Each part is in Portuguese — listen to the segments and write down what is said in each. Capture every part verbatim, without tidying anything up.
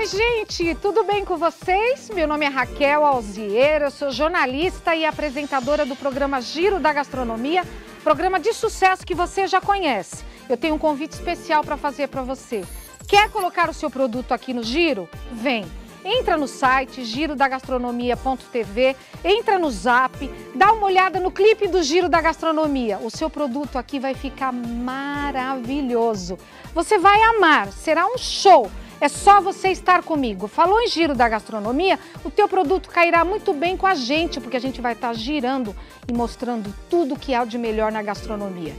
gente, tudo bem com vocês? Meu nome é Raquel Alzieira, eu sou jornalista e apresentadora do programa Giro da Gastronomia, programa de sucesso que você já conhece. Eu tenho um convite especial para fazer para você. Quer colocar o seu produto aqui no Giro? Vem! Entra no site giro da gastronomia ponto tv, entra no Zap, dá uma olhada no clipe do Giro da Gastronomia. O seu produto aqui vai ficar maravilhoso. Você vai amar, será um show. É só você estar comigo. Falou em Giro da Gastronomia, o teu produto cairá muito bem com a gente, porque a gente vai estar girando e mostrando tudo que há de melhor na gastronomia.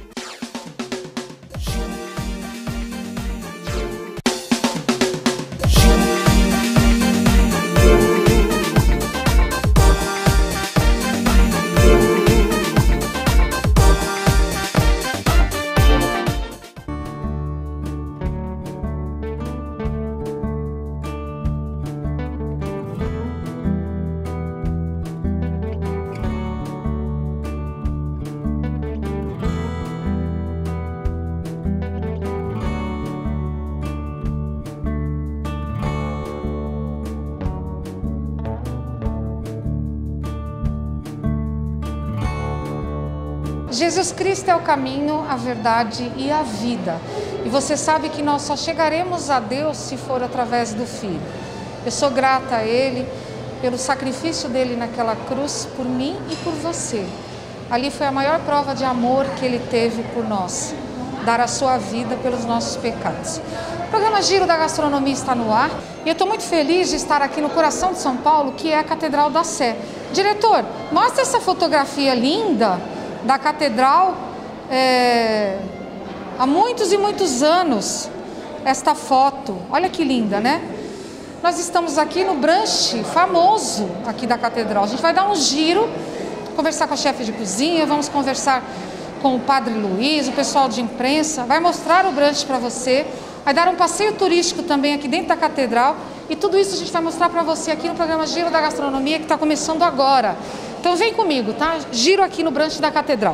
Jesus Cristo é o caminho, a verdade e a vida. E você sabe que nós só chegaremos a Deus se for através do Filho. Eu sou grata a Ele pelo sacrifício dele naquela cruz por mim e por você. Ali foi a maior prova de amor que Ele teve por nós, dar a sua vida pelos nossos pecados. O programa Giro da Gastronomia está no ar e eu estou muito feliz de estar aqui no coração de São Paulo, que é a Catedral da Sé. Diretor, mostra essa fotografia linda da catedral, é, há muitos e muitos anos, esta foto, olha que linda, né? Nós estamos aqui no brunch famoso aqui da catedral. A gente vai dar um giro, conversar com a chefe de cozinha, vamos conversar com o Padre Luiz, o pessoal de imprensa, vai mostrar o brunch para você, vai dar um passeio turístico também aqui dentro da catedral e tudo isso a gente vai mostrar para você aqui no programa Giro da Gastronomia, que está começando agora. Então vem comigo, tá? Giro aqui no brunch da Catedral.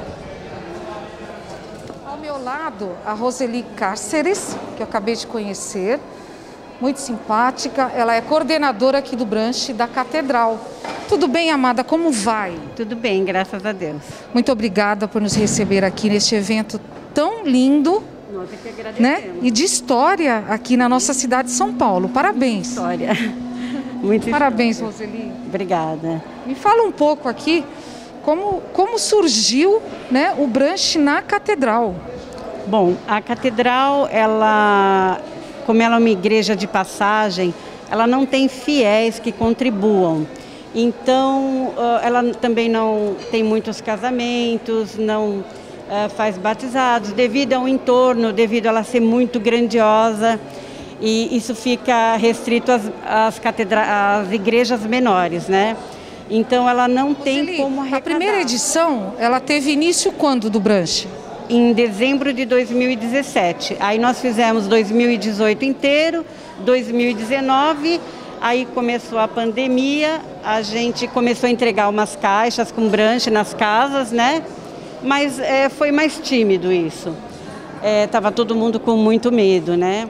Ao meu lado, a Roseli Cáceres, que eu acabei de conhecer, muito simpática. Ela é coordenadora aqui do brunch da Catedral. Tudo bem, amada? Como vai? Tudo bem, graças a Deus. Muito obrigada por nos receber aqui neste evento tão lindo. Nós é que agradecemos. Né? E de história aqui na nossa cidade de São Paulo. Parabéns. História. Muito Parabéns, história. Roseli. Obrigada. Me fala um pouco aqui como, como surgiu, né, o brunch na Catedral. Bom, a Catedral, ela, como ela é uma igreja de passagem, ela não tem fiéis que contribuam. Então, ela também não tem muitos casamentos, não faz batizados, devido ao entorno, devido a ela ser muito grandiosa. E isso fica restrito às, às, catedra... às igrejas menores, né? Então ela não tem Roseli, como arrecadar. A primeira edição, ela teve início quando do brunch? Em dezembro de dois mil e dezessete. Aí nós fizemos dois mil e dezoito inteiro, dois mil e dezenove, aí começou a pandemia, a gente começou a entregar umas caixas com brunch nas casas, né? Mas é, foi mais tímido isso. É, tava todo mundo com muito medo, né?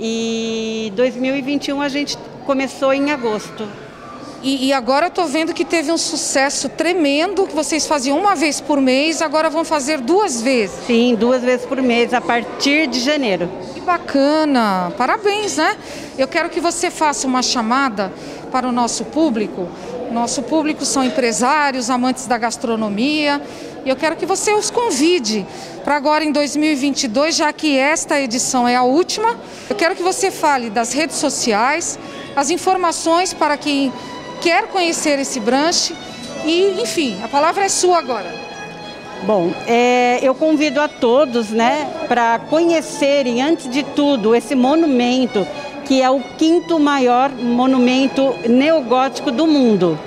E dois mil e vinte e um a gente começou em agosto. E, e agora eu tô vendo que teve um sucesso tremendo, que vocês faziam uma vez por mês, agora vão fazer duas vezes. Sim, duas vezes por mês, a partir de janeiro. Que bacana! Parabéns, né? Eu quero que você faça uma chamada para o nosso público. Nosso público são empresários, amantes da gastronomia. E eu quero que você os convide para agora em dois mil e vinte e dois, já que esta edição é a última. Eu quero que você fale das redes sociais, as informações para quem quer conhecer esse brunch. E, enfim, a palavra é sua agora. Bom, é, eu convido a todos, né, para conhecerem, antes de tudo, esse monumento, que é o quinto maior monumento neogótico do mundo.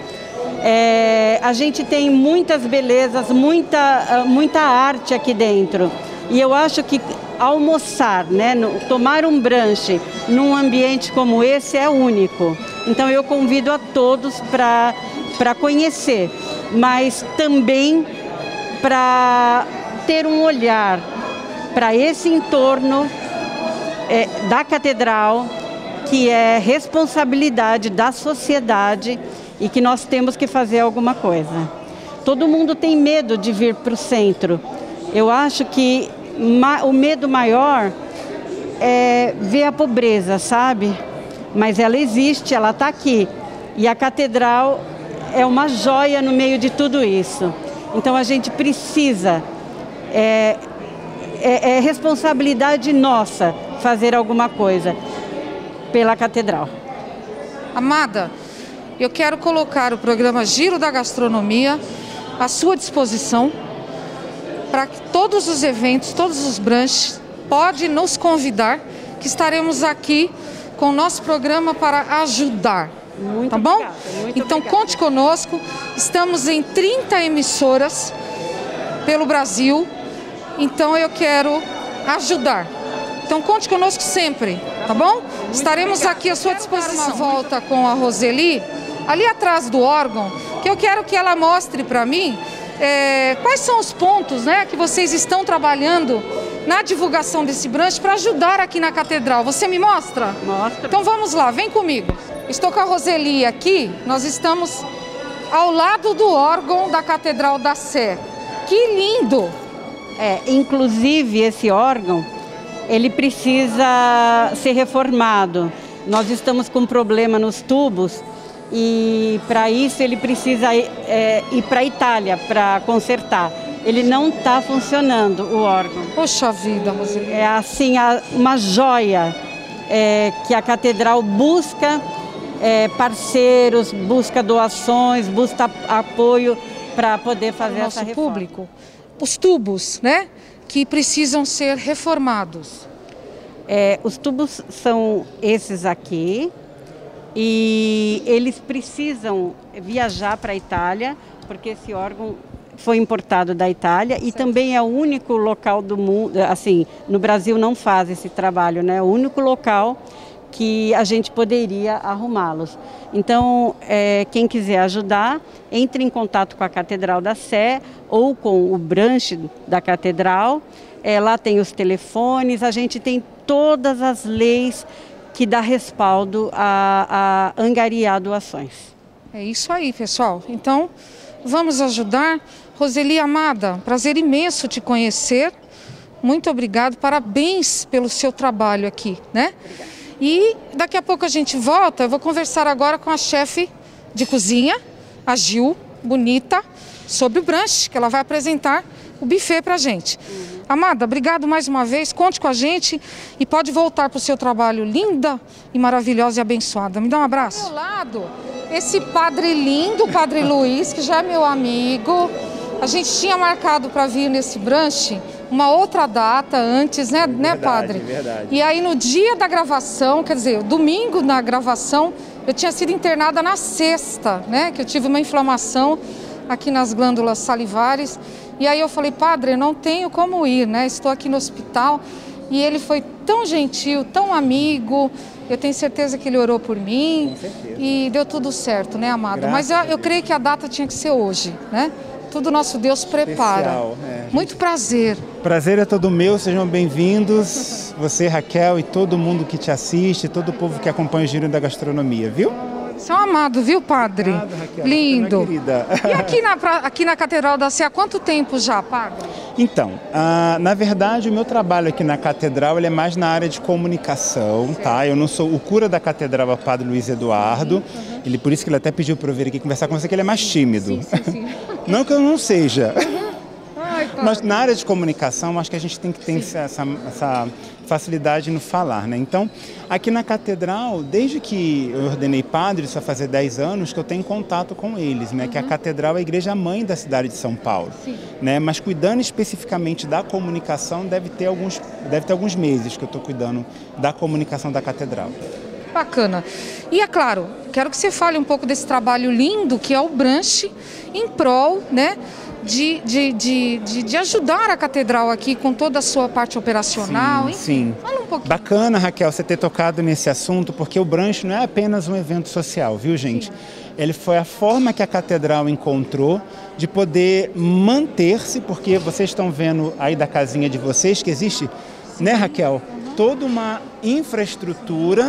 É, a gente tem muitas belezas, muita, muita arte aqui dentro. E eu acho que almoçar, né, no, tomar um brunch num ambiente como esse é único. Então eu convido a todos para para conhecer, mas também para ter um olhar para esse entorno é, da catedral, que é responsabilidade da sociedade e que nós temos que fazer alguma coisa. Todo mundo tem medo de vir para o centro. Eu acho que ma- o medo maior é ver a pobreza, sabe? Mas ela existe, ela está aqui. E a catedral é uma joia no meio de tudo isso. Então a gente precisa, é, é, é responsabilidade nossa fazer alguma coisa pela catedral. Amada, eu quero colocar o programa Giro da Gastronomia à sua disposição para que todos os eventos, todos os brunches, pode nos convidar, que estaremos aqui com o nosso programa para ajudar. Muito tá bom? obrigada, muito então obrigada. Conte conosco, estamos em trinta emissoras pelo Brasil, então eu quero ajudar. Então conte conosco sempre, tá bom? Muito Estaremos obrigada. Aqui à sua disposição. Uma volta com a Roseli, ali atrás do órgão, que eu quero que ela mostre para mim é, quais são os pontos, né, que vocês estão trabalhando na divulgação desse brunch para ajudar aqui na catedral. Você me mostra? Mostra. Então vamos lá, vem comigo. Estou com a Roseli aqui, nós estamos ao lado do órgão da Catedral da Sé. Que lindo! É, inclusive esse órgão, ele precisa ser reformado. Nós estamos com um problema nos tubos e para isso ele precisa é, ir para a Itália para consertar. Ele não está funcionando, o órgão. Poxa vida, Roseli. É assim, uma joia é, que a catedral busca é, parceiros, busca doações, busca apoio para poder fazer nosso essa reforma. Público, os tubos, né, que precisam ser reformados. É, os tubos são esses aqui e eles precisam viajar para a Itália, porque esse órgão foi importado da Itália e certo. Também é o único local do mundo, assim, no Brasil não faz esse trabalho, né? O único local que a gente poderia arrumá-los. Então, é, quem quiser ajudar, entre em contato com a Catedral da Sé ou com o brunch da Catedral. É, lá tem os telefones, a gente tem todas as leis que dá respaldo a, a angariar doações. É isso aí, pessoal. Então, vamos ajudar. Roseli amada, prazer imenso te conhecer. Muito obrigado, parabéns pelo seu trabalho aqui, né? Obrigada. E daqui a pouco a gente volta, eu vou conversar agora com a chefe de cozinha, a Gil, bonita, sobre o brunch, que ela vai apresentar o buffet pra gente. Uhum. Amada, obrigado mais uma vez, conte com a gente e pode voltar para o seu trabalho linda e maravilhosa e abençoada. Me dá um abraço. Ao meu lado, esse padre lindo, o Padre Luiz, que já é meu amigo. A gente tinha marcado para vir nesse brunch uma outra data antes, né, verdade, né, padre? Verdade. E aí no dia da gravação, quer dizer, domingo na gravação, eu tinha sido internada na sexta, né, que eu tive uma inflamação aqui nas glândulas salivares. E aí eu falei, padre, eu não tenho como ir, né? Estou aqui no hospital. E ele foi tão gentil, tão amigo. Eu tenho certeza que ele orou por mim. Com certeza. E deu tudo certo, né, amado? Graças Mas eu, eu creio que a data tinha que ser hoje, né? Tudo nosso Deus prepara. Especial, é, gente... Muito prazer. Prazer é todo meu, sejam bem-vindos. Você, Raquel, e todo mundo que te assiste, todo o povo que acompanha o Giro da Gastronomia, viu? Você é um amado, viu, padre? Amado, Raquel. Lindo. Querida. E aqui na, aqui na Catedral da Sé, há quanto tempo já, padre? Então, ah, na verdade, o meu trabalho aqui na Catedral ele é mais na área de comunicação, certo. Tá? Eu não sou o cura da Catedral, é o Padre Luiz Eduardo. Uhum. Ele, por isso que ele até pediu para eu vir aqui conversar com você, que ele é mais tímido. Sim, sim, sim. Não que eu não seja. Uhum. Ai, mas na área de comunicação, acho que a gente tem que ter essa, essa facilidade no falar, né? Então, aqui na Catedral, desde que eu ordenei padre, isso vai fazer dez anos, que eu tenho contato com eles, né? Uhum. Que a Catedral é a igreja mãe da cidade de São Paulo. Sim. Né? Mas cuidando especificamente da comunicação, deve ter alguns, deve ter alguns meses que eu estou cuidando da comunicação da Catedral. Bacana. E é claro, quero que você fale um pouco desse trabalho lindo que é o brunch em prol, né? De, de, de, de, de ajudar a Catedral aqui com toda a sua parte operacional. Sim, enfim, sim. Fala um pouquinho. Bacana, Raquel, você ter tocado nesse assunto, porque o brunch não é apenas um evento social, viu, gente? Sim. Ele foi a forma que a Catedral encontrou de poder manter-se, porque vocês estão vendo aí da casinha de vocês que existe, sim, né, Raquel? Uhum. Toda uma infraestrutura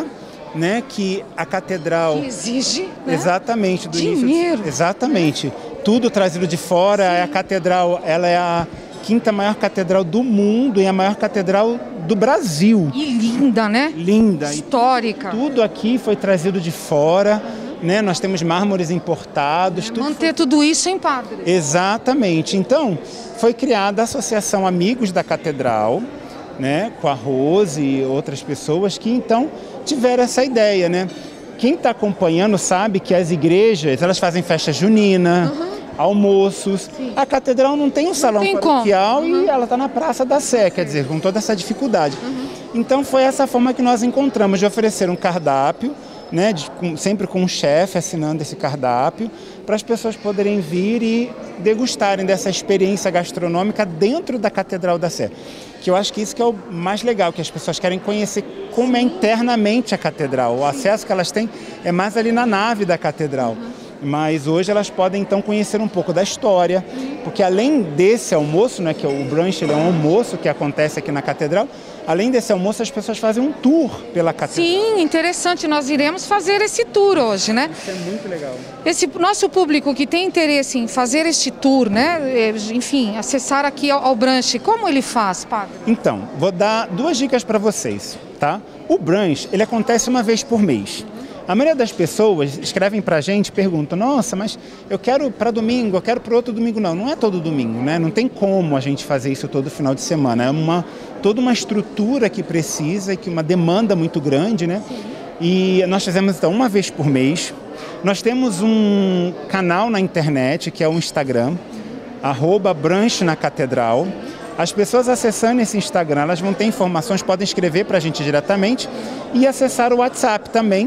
né, que a catedral... Que exige, né? Exatamente. Do Dinheiro. Início, exatamente. Tudo trazido de fora. Sim. A catedral, ela é a quinta maior catedral do mundo e a maior catedral do Brasil. E linda, né? Linda. Histórica. E tudo aqui foi trazido de fora, né? Nós temos mármores importados. É, tudo manter foi... tudo isso em Padre. Exatamente. Então, foi criada a Associação Amigos da Catedral, né? Com a Rose e outras pessoas que, então, tiveram essa ideia, né? Quem está acompanhando sabe que as igrejas, elas fazem festa junina, uhum. almoços. Sim. A catedral não tem um salão tem paroquial uhum. e ela está na Praça da Sé, quer dizer, com toda essa dificuldade. Uhum. Então foi essa forma que nós encontramos de oferecer um cardápio, né, de, com, sempre com um chefe assinando esse cardápio, para as pessoas poderem vir e degustarem dessa experiência gastronômica dentro da Catedral da Sé. Que eu acho que isso que é o mais legal, que as pessoas querem conhecer como é internamente a catedral. O acesso que elas têm é mais ali na nave da catedral. Mas hoje elas podem então conhecer um pouco da história, porque além desse almoço, né, que o brunch ele é um almoço que acontece aqui na catedral, além desse almoço as pessoas fazem um tour pela catedral. Sim, interessante, nós iremos fazer esse tour hoje, né? Isso é muito legal. Esse nosso público que tem interesse em fazer este tour, né, enfim, acessar aqui ao, ao brunch, como ele faz, padre? Então, vou dar duas dicas para vocês, tá? O brunch, ele acontece uma vez por mês. A maioria das pessoas escrevem pra gente e perguntam, nossa, mas eu quero para domingo, eu quero para outro domingo. Não, não é todo domingo, né? Não tem como a gente fazer isso todo final de semana. É uma, toda uma estrutura que precisa, que uma demanda muito grande, né? Sim. E nós fazemos então uma vez por mês. Nós temos um canal na internet, que é o Instagram, arroba brunch na catedral. As pessoas acessando esse Instagram, elas vão ter informações, podem escrever pra gente diretamente e acessar o WhatsApp também.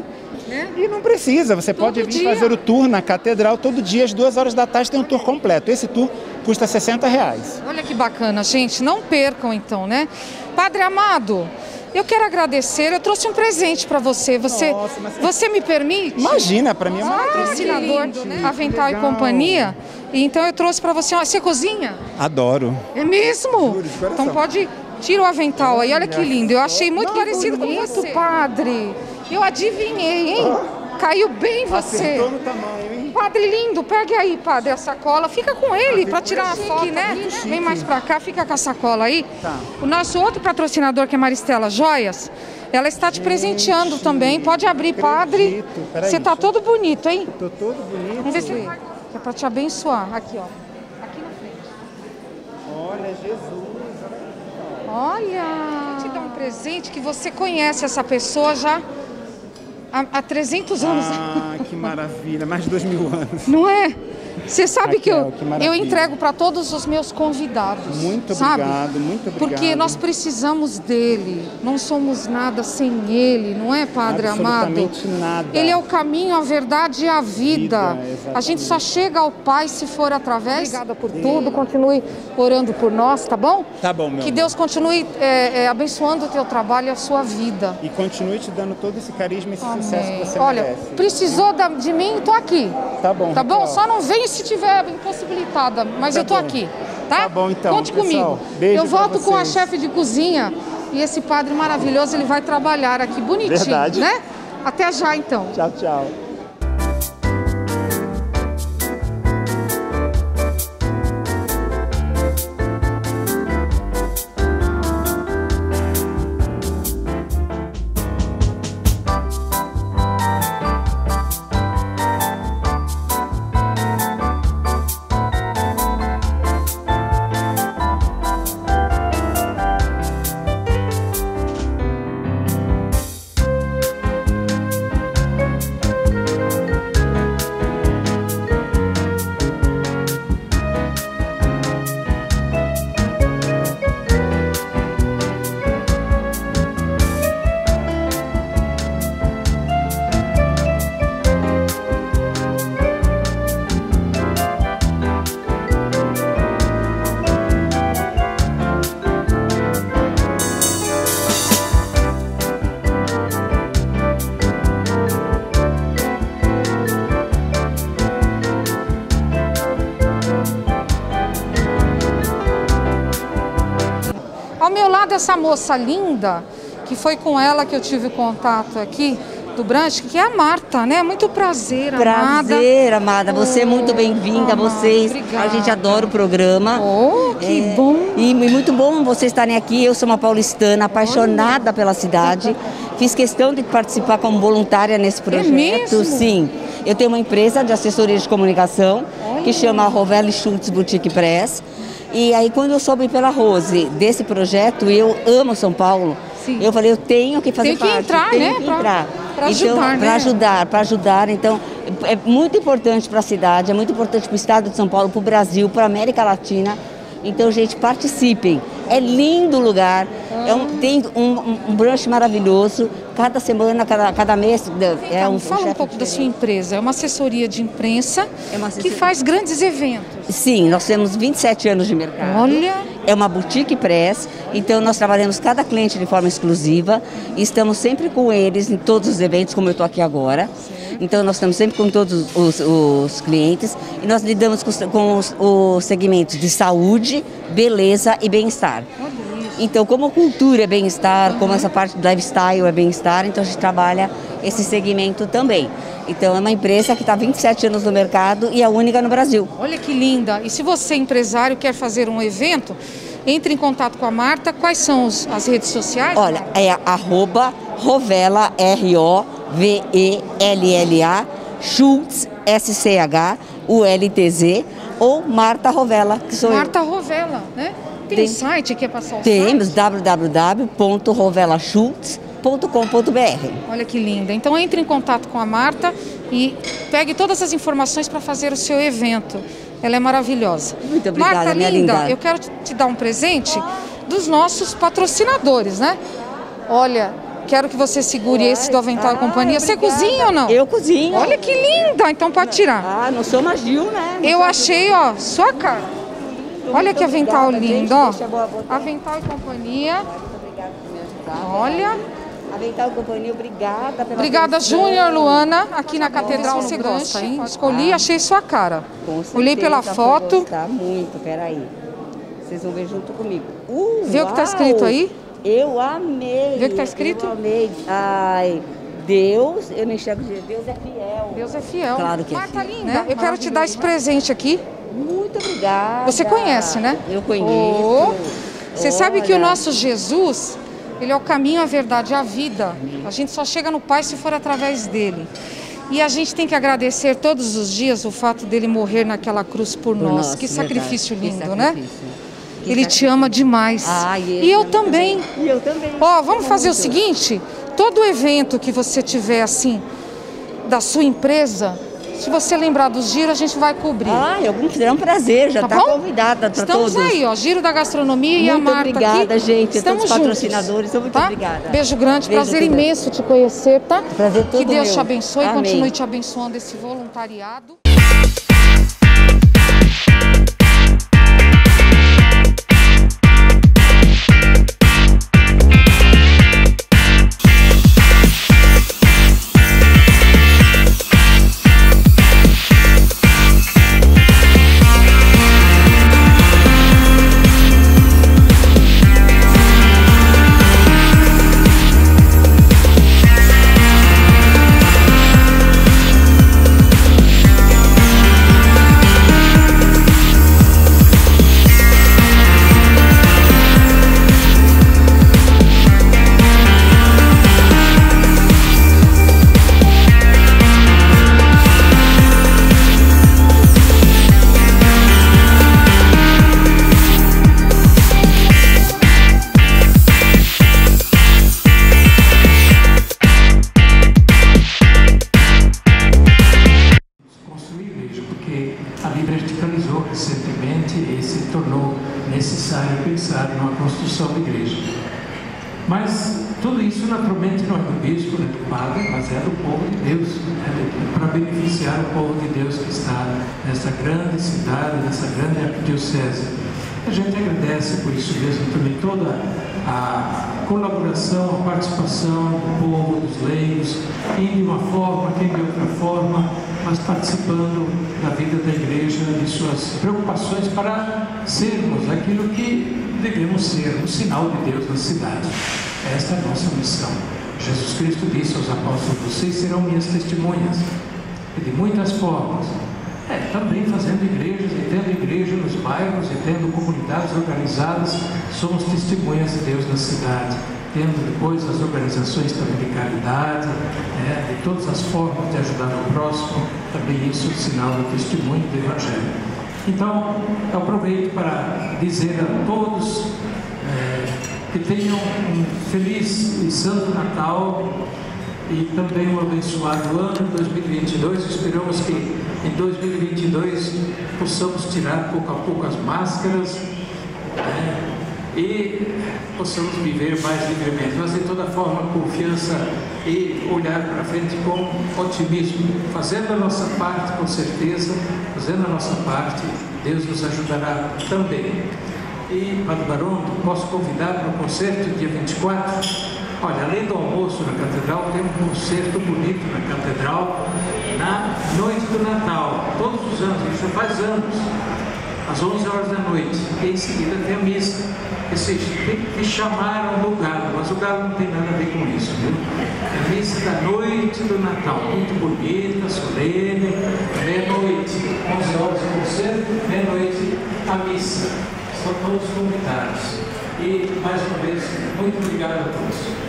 E não precisa, você todo pode vir dia. fazer o tour na catedral todo dia, às duas horas da tarde tem um tour completo. Esse tour custa sessenta reais. Olha que bacana, gente, não percam então, né? Padre Amado, eu quero agradecer, eu trouxe um presente para você. Você, Nossa, mas... você me permite? Imagina, para mim é um patrocinador, né? Avental e Companhia. E então eu trouxe para você, você cozinha? Adoro. É mesmo? Juro, então pode, tira o avental aí, olha que lindo. Eu achei muito não, parecido com você, padre. Eu adivinhei, hein? Caiu bem você. Acertou no tamanho, hein? Padre lindo, pegue aí, padre, a sacola. Fica com ele para tirar uma foto, né? Vem mais para cá, fica com a sacola aí. Tá. O nosso outro patrocinador, que é Maristela Joias, ela está te presenteando Gente, também. Pode abrir, acredito. Padre. Peraí, você tá todo bonito, hein? Tô todo bonito. Vamos ver se vai. É para te abençoar. Aqui, ó. Aqui na frente. Olha, Jesus. Olha. Vou te dar um presente que você conhece essa pessoa já há, há trezentos anos. Ah, que maravilha. Mais de dois mil anos. Não é? Você sabe Raquel, que eu, que eu entrego para todos os meus convidados. Muito sabe? obrigado, muito obrigado. Porque nós precisamos dele. Não somos nada sem ele, não é, Padre Absolutamente amado? Nada. Ele é o caminho, a verdade e a vida. vida a gente só chega ao Pai se for através. Obrigada por Sim. tudo. Continue orando por nós, tá bom? Tá bom, meu Que amor. Deus continue é, é, abençoando o teu trabalho e a sua vida. E continue te dando todo esse carisma e esse Amém. sucesso que você Olha, merece. precisou da, de mim, tô aqui. Tá bom. Tá bom? Pessoal. Só não vem se tiver impossibilitada, mas tá eu tô bom. aqui, tá? Tá bom, então. Conte pessoal, comigo. Beijo eu volto pra com a chefe de cozinha e esse padre maravilhoso, ele vai trabalhar aqui bonitinho, Verdade. né? Até já, então. Tchau, tchau. Ao meu lado, essa moça linda, que foi com ela que eu tive contato aqui, do Branch, que é a Marta, né? Muito prazer, amada. Prazer, amada. Você é muito bem-vinda, vocês. Obrigada. A gente adora o programa. Oh, que é, bom. E muito bom vocês estarem aqui. Eu sou uma paulistana, apaixonada Olha. pela cidade. Fiz questão de participar como voluntária nesse projeto. É mesmo? Sim. Eu tenho uma empresa de assessoria de comunicação Olha. que chama Rovella Schultz Boutique Press. E aí, quando eu soube pela Rose desse projeto, eu amo São Paulo. Sim. Eu falei, eu tenho que fazer Tem que parte, entrar, tenho né? que pra, entrar. Para então, ajudar, né? Para ajudar, para ajudar. Então, é muito importante para a cidade, é muito importante para o estado de São Paulo, para o Brasil, para a América Latina. Então, gente, participem. É lindo o lugar, ah. é um, tem um, um, um brunch maravilhoso. Cada semana, cada, cada mês é então, um fala um pouco diferente. da sua empresa. É uma assessoria de imprensa é uma assessoria... que faz grandes eventos. Sim, nós temos vinte e sete anos de mercado. Olha! É uma boutique press, então nós trabalhamos cada cliente de forma exclusiva e estamos sempre com eles em todos os eventos, como eu estou aqui agora. Sim. Então nós estamos sempre com todos os, os clientes e nós lidamos com, com os, os segmentos de saúde, beleza e bem-estar. Então, como cultura é bem-estar, uhum. como essa parte do lifestyle é bem-estar, então a gente trabalha esse segmento também. Então, é uma empresa que está há vinte e sete anos no mercado e é a única no Brasil. Olha que linda! E se você, empresário, quer fazer um evento, entre em contato com a Marta. Quais são os, as redes sociais? Olha, Marta? É arroba Rovella, R O V E L L A, Schultz, S C H, U L T Z, ou Marta Rovella, que sou Marta eu. Marta Rovella, né? Tem, Tem um site que é passar o Temos, site? w w w ponto rovella schultz ponto com ponto b r. Olha que linda. Então entre em contato com a Marta e pegue todas as informações para fazer o seu evento. Ela é maravilhosa. Muito obrigada, Marta, minha linda, linda. Eu quero te dar um presente dos nossos patrocinadores, né? Olha, quero que você segure esse do Avental e Companhia. Você cozinha ou não? Eu cozinho. Olha que linda. Então pode tirar. Ah, não sou mais Gil, né? Não Eu achei, ó, sua cara. Olha que avental lindo, ó. Avental e Companhia. Muito obrigada por me ajudar. Olha. Avental e Companhia, obrigada pela Obrigada, Júnior, Luana, aqui na Catedral no Branch. Escolhi e achei sua cara. Com certeza, olhei pela foto. Gostar muito, peraí. Vocês vão ver junto comigo. Uh, Vê o que tá escrito aí? Eu amei. Vê o que tá escrito? Eu amei. Ai, Deus, eu não enxergo de Deus é fiel. Deus é fiel. Claro que é Marta, fiel. linda, né? Eu quero te dar esse presente aqui. Muito obrigada. Você conhece, né? Eu conheço. Oh, você sabe que o nosso Jesus, ele é o caminho, a verdade e a vida. A gente só chega no Pai se for através dele. E a gente tem que agradecer todos os dias o fato dele morrer naquela cruz por, por nós. nós. Que sacrifício verdade. lindo, que sacrifício. né? Que ele sacrifício. te ama demais. Ah, e eu também. E eu também. Ó, oh, vamos fazer muito. o seguinte, todo evento que você tiver assim, da sua empresa, se você lembrar do giro, a gente vai cobrir. Ah, será um prazer, já está tá convidada para todos. Estamos aí, ó, Giro da Gastronomia muito e a Marta obrigada, aqui. gente, Estamos todos os patrocinadores, juntos, muito tá? obrigada. Beijo grande, Beijo prazer tudo. imenso te conhecer, tá? Prazer todo Que Deus meu. te abençoe e Amém. continue te abençoando esse voluntariado. Mas tudo isso naturalmente não é do bispo, não é do padre, mas é do povo de Deus, né? Para beneficiar o povo de Deus que está nessa grande cidade, nessa grande arquidiocese. A gente agradece por isso mesmo também toda a colaboração, a participação do povo, dos leigos, quem de uma forma, quem de outra forma, mas participando da vida da igreja, de suas preocupações para sermos aquilo que devemos ser, um sinal de Deus na cidade. Esta é a nossa missão. Jesus Cristo disse aos apóstolos: vocês serão minhas testemunhas, e de muitas formas. É, também fazendo igrejas, e tendo igreja nos bairros, e tendo comunidades organizadas, somos testemunhas de Deus na cidade. Tendo depois as organizações também de caridade, né, de todas as formas de ajudar o próximo, também isso é sinal do testemunho do Evangelho. Então, eu aproveito para dizer a todos é, que tenham um feliz e santo Natal e também um abençoado ano dois mil e vinte e dois. Esperamos que em dois mil e vinte e dois possamos tirar pouco a pouco as máscaras, né, e possamos viver mais livremente, mas de toda forma confiança e olhar para frente com otimismo, fazendo a nossa parte com certeza, fazendo a nossa parte, Deus nos ajudará também. E, Padre Baronto, posso convidar para o concerto dia vinte e quatro? Olha, além do almoço na Catedral, tem um concerto bonito na Catedral, na noite do Natal, todos os anos, isso já faz anos, às onze horas da noite, e em seguida tem a missa. Ou seja, tem que chamar no galo, mas o galo não tem nada a ver com isso, viu? É a missa da noite do Natal, muito bonita, solene, meia-noite, onze horas o concerto, meia-noite a missa. Estão todos convidados. E, mais uma vez, muito obrigado a todos.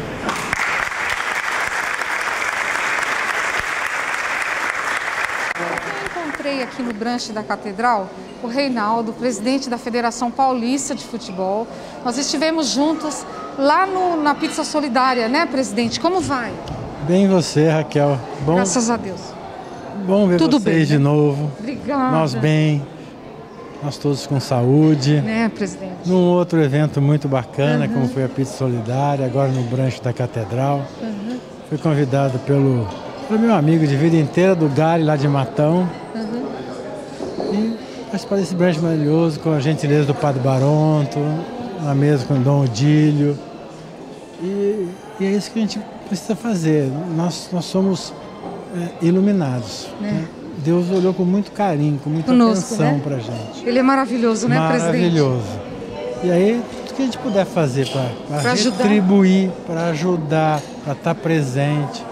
Encontrei aqui no branche da Catedral o Reinaldo, presidente da Federação Paulista de Futebol. Nós estivemos juntos lá no, na Pizza Solidária, né, presidente? Como vai? Bem você, Raquel. Bom, graças a Deus. Bom ver Tudo vocês bem, de né? novo. Obrigada. Nós bem, nós todos com saúde. Né, presidente? Num outro evento muito bacana, Uhum. como foi a Pizza Solidária, agora no branche da Catedral. Uhum. Fui convidado pelo, pelo meu amigo de vida inteira do Gale, lá de Matão. Uhum. E participar desse branche maravilhoso, com a gentileza do Padre Baronto, na mesa com o Dom Odílio. E, e é isso que a gente precisa fazer. Nós, nós somos é, iluminados. Né? Né? Deus olhou com muito carinho, com muita Conosco, atenção né? para a gente. Ele é maravilhoso, né, presidente? Maravilhoso. E aí, tudo que a gente puder fazer para retribuir, para ajudar, para estar presente.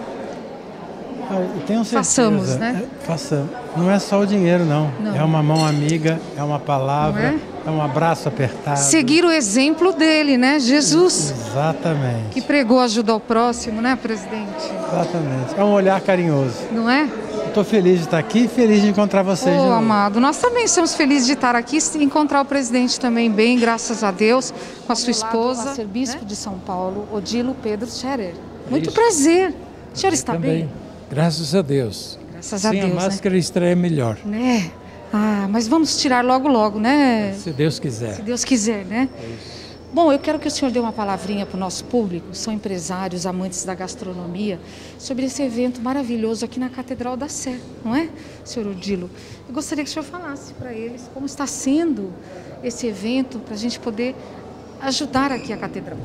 Eu tenho certeza. Façamos, né? É, façamos. Não é só o dinheiro, não. Não. É uma mão amiga, é uma palavra, Não é? é um abraço apertado. Seguir o exemplo dele, né? Jesus. Exatamente. Que pregou ajuda ao próximo, né, presidente? Exatamente. É um olhar carinhoso. Não é? Estou feliz de estar aqui e feliz de encontrar vocês. Ô, de novo. amado, nós também estamos felizes de estar aqui e encontrar o presidente também bem, graças a Deus, com a sua esposa. Arcebispo né? de São Paulo, Odilo Pedro Scherer. Muito Isso. prazer. O senhor Eu está também. bem? Graças a Deus. Graças a Sem Deus, a máscara, né? Estreia melhor. Né? Ah, mas vamos tirar logo, logo, né? Se Deus quiser. Se Deus quiser, né? É isso. Bom, eu quero que o senhor dê uma palavrinha para o nosso público, são empresários, amantes da gastronomia, sobre esse evento maravilhoso aqui na Catedral da Sé, não é, senhor Odilo? Eu gostaria que o senhor falasse para eles como está sendo esse evento, para a gente poder ajudar aqui a Catedral.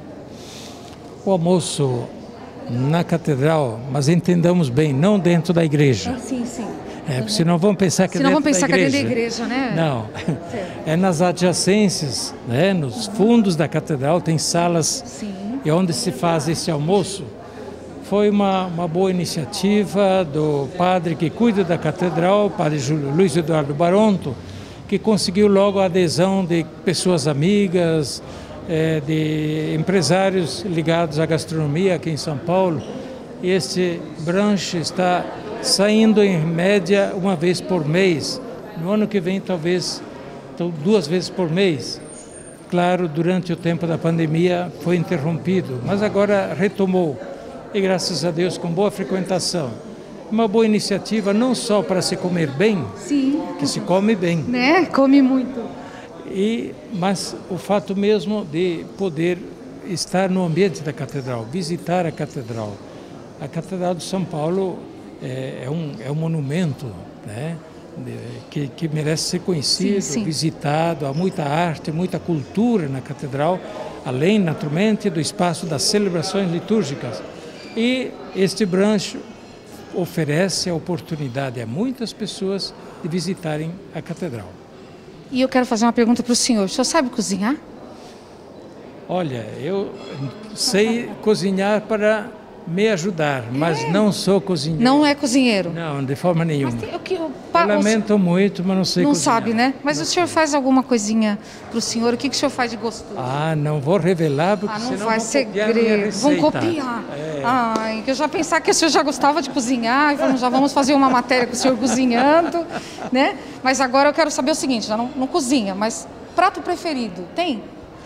O almoço na Catedral, mas entendamos bem, não dentro da igreja. Ah, sim, sim. É, porque senão vão pensar que é Senão dentro vão pensar da que é igreja. dentro da igreja, né? Não, Certo. é nas adjacências, né? Nos fundos da Catedral tem salas. Sim. E onde se faz esse almoço. Foi uma, uma boa iniciativa do padre que cuida da Catedral, o padre Júlio, Luiz Eduardo Baronto, que conseguiu logo a adesão de pessoas amigas, é, de empresários ligados à gastronomia aqui em São Paulo. E este branche está saindo em média uma vez por mês. No ano que vem, talvez então, duas vezes por mês. Claro, durante o tempo da pandemia foi interrompido, mas agora retomou. E graças a Deus, com boa frequentação. Uma boa iniciativa não só para se comer bem, Sim. que se come bem, Né? Come muito. e, mas o fato mesmo de poder estar no ambiente da Catedral, visitar a Catedral. A Catedral de São Paulo é, é, um, é um monumento, né? Que, que merece ser conhecido, sim, sim. visitado. Há muita arte, muita cultura na Catedral, além, naturalmente, do espaço das celebrações litúrgicas. E este branche oferece a oportunidade a muitas pessoas de visitarem a Catedral. E eu quero fazer uma pergunta para o senhor. O senhor sabe cozinhar? Olha, eu sei cozinhar para me ajudar, mas é. não sou cozinheiro. Não é cozinheiro? Não, de forma nenhuma. Mas tem, o que, o, eu lamento o, muito, mas não sei Não cozinhar. sabe, né? Mas não o senhor sei. faz alguma coisinha para o senhor? O que, que o senhor faz de gostoso? Ah, não vou revelar, porque ah, não senão vai vão segredo. Vão copiar. É. Ai, que eu já pensava que o senhor já gostava de cozinhar, e falando, já vamos fazer uma matéria com o senhor cozinhando, né? Mas agora eu quero saber o seguinte, já não, não cozinha, mas prato preferido, tem?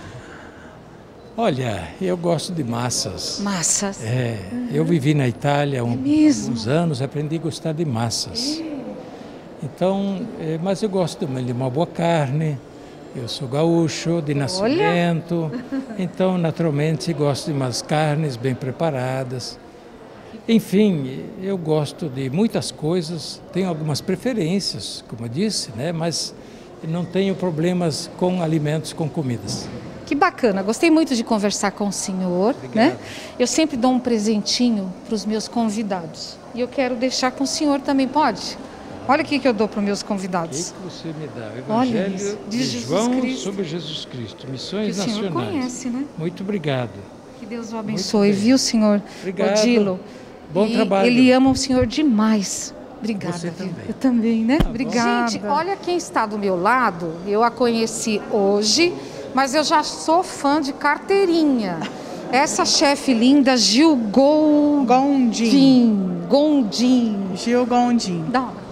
Olha, eu gosto de massas. Massas? É, uhum. Eu vivi na Itália um, é uns anos, aprendi a gostar de massas. É. Então, é, mas eu gosto também de uma boa carne, eu sou gaúcho de nascimento, Olha. Então naturalmente gosto de umas carnes bem preparadas. Enfim, eu gosto de muitas coisas, tenho algumas preferências, como eu disse, né? Mas não tenho problemas com alimentos, com comidas. Que bacana, gostei muito de conversar com o senhor, Obrigado. Né? Eu sempre dou um presentinho para os meus convidados e eu quero deixar com o senhor também, pode? Olha o que eu dou para os meus convidados. O que você me dá? O Evangelho isso, de, de João Cristo. Sobre Jesus Cristo, Missões Nacionais. Que o senhor conhece, né? Muito obrigado. Que Deus o abençoe, viu, senhor? Obrigado. Odilo. Bom e trabalho. Ele ama o senhor demais. Obrigada. Você também. Eu também, né? Tá Obrigada. Gente, olha quem está do meu lado. Eu a conheci hoje, mas eu já sou fã de carteirinha. Essa chefe linda, Gil Gol... Gondim. Gondim. Gil Gondim. Dá uma.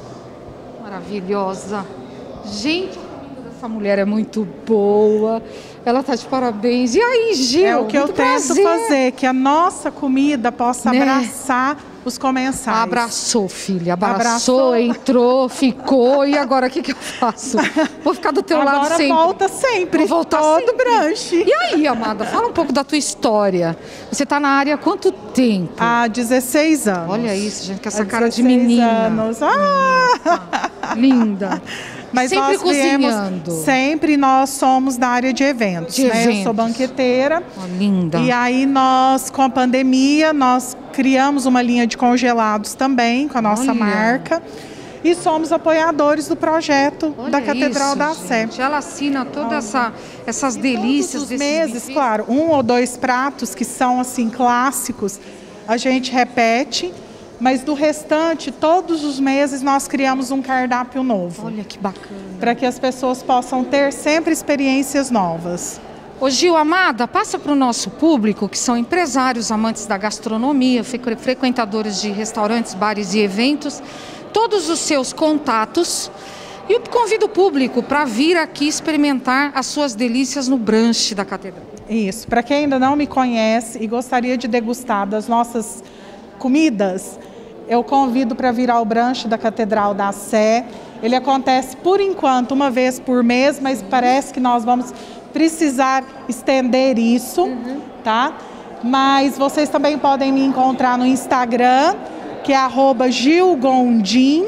Maravilhosa. Gente, essa mulher é muito boa. Ela tá de parabéns. E aí, Gil? É o que eu tento prazer. fazer, que a nossa comida possa né? abraçar os comensais. Abraçou, filha. Abraçou, Abraçou. Entrou, ficou. E agora o que, que eu faço? Vou ficar do teu agora lado sempre. Agora volta sempre. Vou voltar todo sempre. Branche. E aí, amada? Fala um pouco da tua história. Você tá na área há quanto tempo? Há dezesseis anos. Olha isso, gente, com essa há cara de menina. anos. Ah! Ah, linda. Mas sempre nós viemos, cozinhando. Sempre nós somos da área de eventos, de né? eventos. Eu sou banqueteira. Oh, linda. E aí nós, com a pandemia, nós criamos uma linha de congelados também com a nossa Olha. marca. E somos apoiadores do projeto Olha da Catedral isso, da gente. Sé. Ela assina todas essa, essas delícias. Todos os meses, bifes. Claro, um ou dois pratos que são assim clássicos, a gente repete. Mas do restante, todos os meses nós criamos um cardápio novo. Olha que bacana. Para que as pessoas possam ter sempre experiências novas. Ô Gil, amada, passa para o nosso público, que são empresários, amantes da gastronomia, frequentadores de restaurantes, bares e eventos, todos os seus contatos. E eu convido o público para vir aqui experimentar as suas delícias no brunch da Catedral. Isso. Para quem ainda não me conhece e gostaria de degustar das nossas comidas, eu convido para vir ao brunch da Catedral da Sé. Ele acontece, por enquanto, uma vez por mês, mas parece que nós vamos precisar estender isso, uhum. tá? Mas vocês também podem me encontrar no Instagram, que é arroba gilgondim.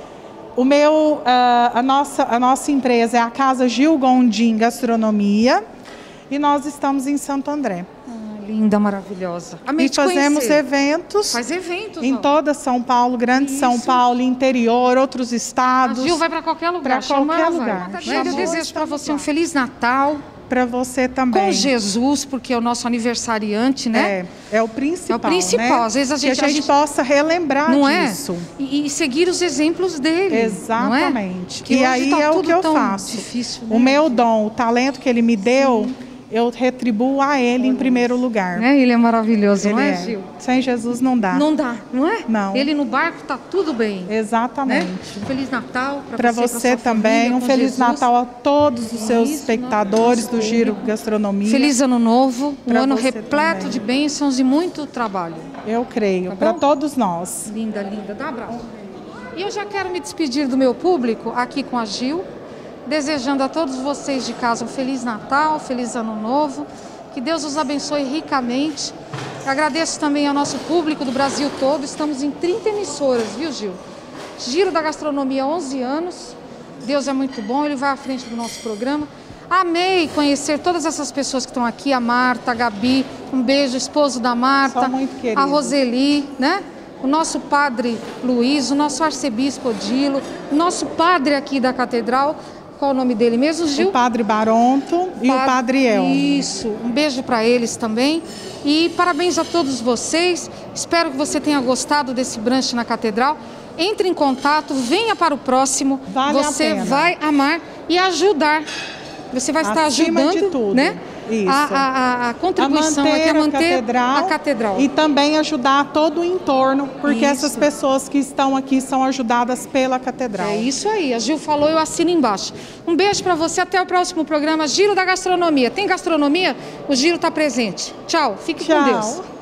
O meu, uh, a, nossa, a nossa empresa é a Casa Gil Gondim Gastronomia e nós estamos em Santo André. Linda, maravilhosa. Amei e fazemos conhecer. eventos, Faz eventos em ó. toda São Paulo, Grande Isso. São Paulo, interior, outros estados. A Gil vai para qualquer lugar. Para qualquer lugar. Vai. Eu desejo para você um Feliz Natal. Para você também. Com Jesus, porque é o nosso aniversariante, né? É, é o principal, É o principal. Né? Às vezes a gente... Que a gente, a gente possa relembrar não disso. É? E, e seguir os exemplos dele. Exatamente. Não é? E aí tá é o que eu faço. Difícil, né? O meu dom, o talento que ele me deu... Sim. Eu retribuo a ele em primeiro lugar. É, ele é maravilhoso, ele não é, é, Gil? Sem Jesus não dá. Não dá, não é? Não. Ele no barco tá tudo bem. Exatamente. Né? Feliz Natal para você, você pra também. Família, um Feliz Jesus. Natal a todos os seus Isso, espectadores do Giro Gastronomia. Feliz Ano Novo, um ano repleto também. de bênçãos e muito trabalho. Eu creio, tá para todos nós. Linda, linda. Dá um abraço. E eu já quero me despedir do meu público aqui com a Gil, desejando a todos vocês de casa um Feliz Natal, Feliz Ano Novo. Que Deus os abençoe ricamente. Eu agradeço também ao nosso público do Brasil todo. Estamos em trinta emissoras, viu, Gil? Giro da Gastronomia há onze anos. Deus é muito bom, Ele vai à frente do nosso programa. Amei conhecer todas essas pessoas que estão aqui. A Marta, a Gabi, um beijo, esposo da Marta. muito querido. A Roseli, né? O nosso padre Luiz, o nosso arcebispo Odilo, o nosso padre aqui da Catedral. Qual o nome dele mesmo, Gil? O Padre Baronto e Padre... o Padre Elmo. Isso, um beijo para eles também. E parabéns a todos vocês. Espero que você tenha gostado desse brunch na Catedral. Entre em contato, venha para o próximo. Vale você a pena. vai amar e ajudar. Você vai estar Acima ajudando, de tudo. né? Isso. A, a, a contribuição a manter aqui é manter a catedral, a catedral. E também ajudar todo o entorno, porque Isso. essas pessoas que estão aqui são ajudadas pela catedral. É isso aí, a Gil falou, eu assino embaixo. Um beijo para você, até o próximo programa Giro da Gastronomia. Tem gastronomia? O Giro está presente. Tchau, fique Tchau. com Deus.